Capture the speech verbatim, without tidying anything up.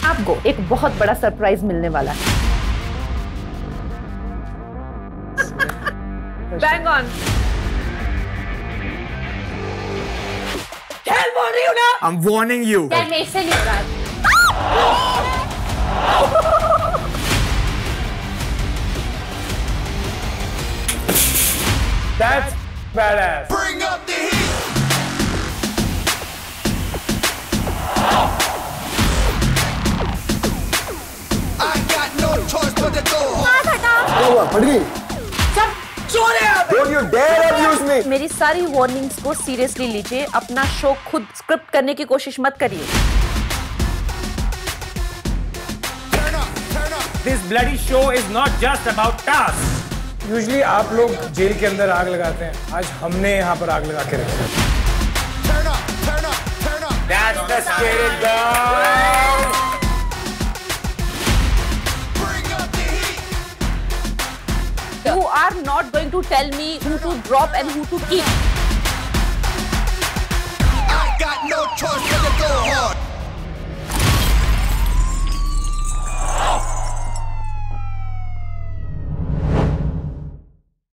आपको एक बहुत बड़ा सरप्राइज मिलने वाला है। Bang on. खेल बोल रही हूँ ना। I'm warning you. यार मेरे से नहीं रहा। That's badass. Bring up the heat. I got no choice but to go home. क्या हुआ? फट गई? सब चोर है आप। Don't you dare abuse me. मेरी सारी वार्निंग्स को सीरियसली लीजिए। अपना शो खुद स्क्रिप्ट करने की कोशिश मत करिए। Turn up, turn up. This bloody show is not just about tasks. Usually आप लोग जेल के अंदर आग लगाते हैं, आज हमने यहाँ पर आग लगा के रखी है। Turn up, turn up, turn up. That's the spirit, girl. Bring up the heat. You are not going to tell me who to drop and who to keep.